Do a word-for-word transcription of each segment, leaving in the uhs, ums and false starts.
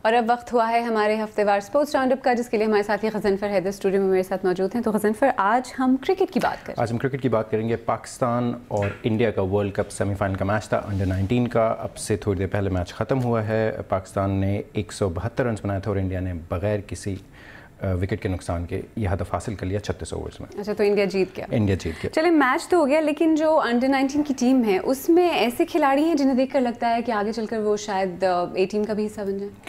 اور اب وقت ہوا ہے ہمارے ہفتے وار اسپورٹس راؤنڈ اپ کا، جس کے لیے ہمارے ساتھی غضنفر حیدر اسٹوڈیو میں میرے ساتھ موجود ہیں. تو غضنفر، آج ہم کرکٹ کی بات کریں. آج ہم کرکٹ کی بات کریں گے. پاکستان اور انڈیا کا ورلڈ کپ سیمی فائنل کا میچ تھا انڈر نائنٹین کا. اب سے تھوڑی دیر پہلے میچ ختم ہوا ہے. پاکستان نے ایک سو بہتر رنز بنایا تھا اور انڈیا نے بغیر کسی وکٹ کے نقصان کے یہ ہدف حاصل کر لیا چھتیس اوورز میں. اچھا، تو انڈیا جیت گیا. انڈیا جیت گیا. چلے میچ تو ہو گیا، لیکن جو انڈر نائنٹین کی ٹیم ہے اس میں ایسے کھلاڑی ہیں جنہیں دیکھ کر لگتا ہے کہ آگے چل کر وہ شاید اے ٹیم کا بھی حصہ بن جائیں.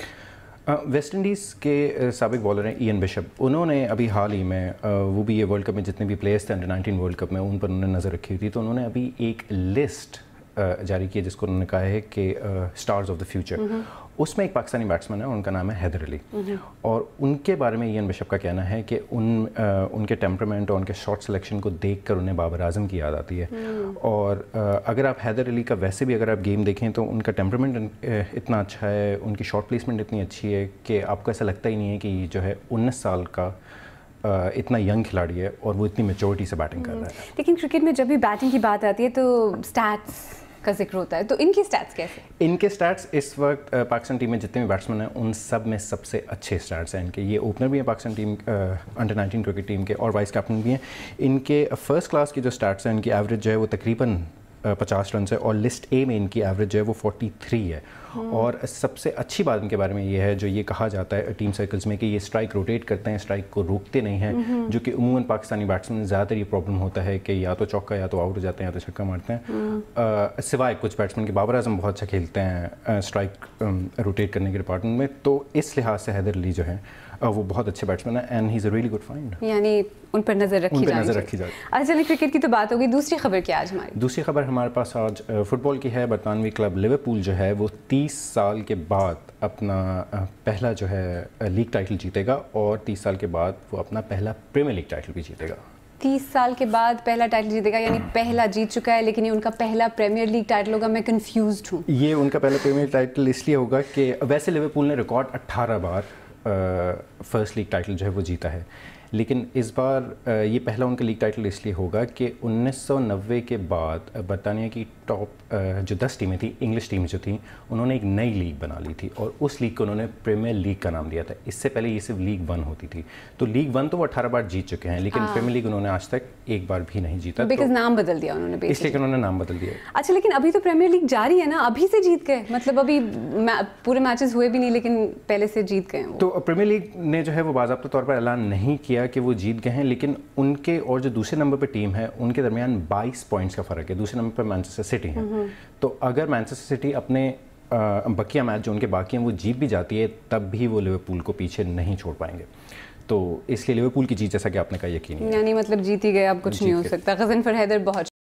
ویسٹ انڈیز کے سابق بالر ہیں ایئن بشپ. انہوں نے ابھی حال ہی میں وہ بھی یہ ورلڈ کپ میں جتنے بھی پلیئرس تھے انڈر نائنٹین ورلڈ کپ میں ان پر انہوں نے نظر رکھی ہوئی تھی. تو انہوں نے ابھی ایک لسٹ جاری کی ہے جس کو انہوں نے کہا ہے کہ اسٹارز آف دا فیوچر. اس میں ایک پاکستانی بیٹسمین ہے، ان کا نام ہے حیدر علی. اور ان کے بارے میں ایئن بشپ کا کہنا ہے کہ ان ان کے ٹیمپرامنٹ اور ان کے شاٹ سلیکشن کو دیکھ کر انہیں بابر اعظم کی یاد آتی ہے. اور اگر آپ حیدر علی کا ویسے بھی اگر آپ گیم دیکھیں تو ان کا ٹیمپرامنٹ اتنا اچھا ہے، ان کی شاٹ پلیسمنٹ اتنی اچھی ہے کہ آپ کو ایسا لگتا ہی نہیں ہے کہ جو ہے انیس سال کا اتنا ینگ کھلاڑی ہے اور وہ اتنی میچورٹی سے بیٹنگ کر رہا ہے. لیکن کرکٹ میں جب بھی بیٹنگ کی بات آتی ہے تو اسٹیٹس کا ذکر ہوتا ہے، تو ان کی سٹیٹس کیسے؟ ان کے سٹیٹس اس وقت پاکستان ٹیم میں جتنے بھی بیٹسمین ہیں ان سب میں سب سے اچھے سٹیٹس ہیں ان کے. یہ اوپنر بھی ہیں Pakistan team under nineteen cricket team کے اور وائس کیپٹن بھی ہیں. ان کے فرسٹ کلاس کی جو سٹیٹس ہیں، ان کی ایوریج جو ہے وہ تقریباً پچاس رنس ہے اور لسٹ اے میں ان کی ایوریج جو ہے وہ فورٹی تھری ہے. اور سب سے اچھی بات ان کے بارے میں یہ ہے جو یہ کہا جاتا ہے ٹیم سرکلز میں کہ یہ اسٹرائک روٹیٹ کرتے ہیں، اسٹرائک کو روکتے نہیں ہیں، جو کہ عموماً پاکستانی بیٹسمین زیادہ تر یہ پرابلم ہوتا ہے کہ یا تو چوکا یا تو آؤٹ ہو جاتے ہیں یا تو چھکا مارتے ہیں. سوائے کچھ بیٹسمین کے بابر اعظم بہت اچھا کھیلتے ہیں اسٹرائک روٹیٹ کرنے کے ڈپارٹمنٹ میں. تو اس لحاظ سے حیدر علی جو ہے وہ بہت اچھے بیٹسمین ہیں and he is a really good find. یعنی ان پر نظر رکھی جائے. نظر رکھی جائے. اچھا، چلیے کرکٹ کی تو بات ہوگی. دوسری خبر کیا آج ہماری؟ دوسری خبر ہمارے پاس آج فٹ بال کی ہے. برطانوی کلب لیورپول جو ہے وہ تیس سال کے بعد اپنا پہلا جو ہے لیگ ٹائٹل جیتے گا اور تیس سال کے بعد وہ اپنا پہلا پریمیئر لیگ ٹائٹل بھی جیتے گا. تیس سال کے بعد پہلا ٹائٹل جیتے گا، یعنی پہلا جیت چکا ہے لیکن یہ ان کا پہلا پریمیئر لیگ ٹائٹل ہوگا. میں کنفیوزڈ ہوں. یہ ان کا پہلا پریمیئر ٹائٹل اس لیے ہوگا کہ ویسے لیورپول نے ریکارڈ اٹھارہ بار فرسٹ لیگ ٹائٹل جو ہے وہ جیتا ہے، لیکن اس بار یہ پہلا ان کا لیگ ٹائٹل اس لیے ہوگا کہ انیس سو نوے کے بعد برطانیہ کی ٹاپ جو دس ٹیمیں تھیں، انگلش ٹیمیں جو تھیں، انہوں نے ایک نئی لیگ بنا لی تھی اور اس لیگ کو انہوں نے پریمیئر لیگ کا نام دیا تھا. اس سے پہلے یہ صرف لیگ ون ہوتی تھی. تو لیگ ون تو وہ اٹھارہ بار جیت چکے ہیں لیکن پریمیئر لیگ انہوں نے آج تک ایک بار بھی نہیں جیتا. بیکاز نام بدل دیا انہوں نے، اس لیے کہ انہوں نے نام بدل دیا. اچھا، لیکن ابھی تو پریمیئر لیگ جاری ہے نا، ابھی سے جیت گئے، مطلب ابھی پورے میچز ہوئے بھی نہیں لیکن پہلے سے جیت گئے. تو پریمیئر لیگ نے جو ہے وہ باضابطہ طور پر اعلان نہیں کیا کہ وہ جیت گئے ہیں، لیکن ان کے اور جو دوسرے نمبر پہ ٹیم ہے ان کے درمیان بائیس پوائنٹس کا فرق ہے. دوسرے نمبر پہ مانچسٹر سٹی ہے. تو اگر مانچسٹر سٹی اپنے بقیہ میچ جو ان کے باقی ہیں وہ جیت بھی جاتی ہے تب بھی وہ لیورپول کو پیچھے نہیں چھوڑ پائیں گے. تو اس لیے لیورپول کی جیت جیسا کہ آپ نے کہا یقینی ہے، یعنی مطلب جیت ہی گئے، اب کچھ نہیں ہو سکتا. غضنفر حیدر، بہت